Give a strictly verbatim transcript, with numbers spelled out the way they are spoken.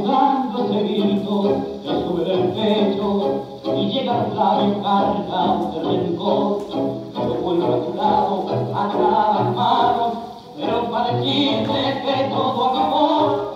ahogando ese grito que sube del pecho y llega a los labios cargado de rencor. Yo vuelvo a tu lado, a las manos, pero para decirte que todo acabó.